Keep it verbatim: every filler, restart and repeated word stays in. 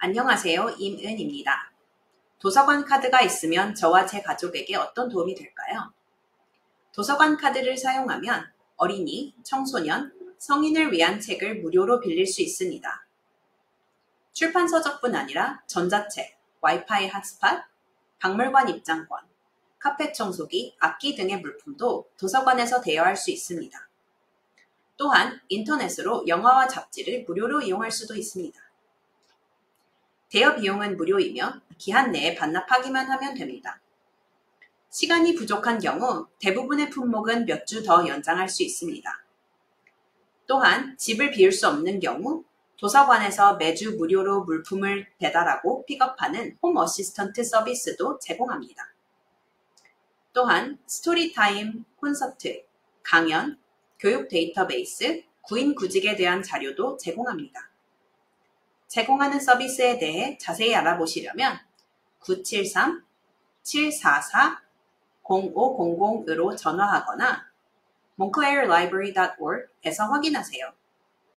안녕하세요. 임은입니다. 도서관 카드가 있으면 저와 제 가족에게 어떤 도움이 될까요? 도서관 카드를 사용하면 어린이, 청소년, 성인을 위한 책을 무료로 빌릴 수 있습니다. 출판 서적뿐 아니라 전자책, 와이파이 핫스팟, 박물관 입장권, 카페 청소기, 악기 등의 물품도 도서관에서 대여할 수 있습니다. 또한 인터넷으로 영화와 잡지를 무료로 이용할 수도 있습니다. 대여 비용은 무료이며 기한 내에 반납하기만 하면 됩니다. 시간이 부족한 경우 대부분의 품목은 몇 주 더 연장할 수 있습니다. 또한 집을 비울 수 없는 경우 도서관에서 매주 무료로 물품을 배달하고 픽업하는 홈 어시스턴트 서비스도 제공합니다. 또한 스토리타임, 콘서트, 강연, 교육 데이터베이스, 구인 구직에 대한 자료도 제공합니다. 제공하는 서비스에 대해 자세히 알아보시려면 구칠삼 칠사사 공오공공으로 전화하거나 montclairlibrary dot org에서 확인하세요.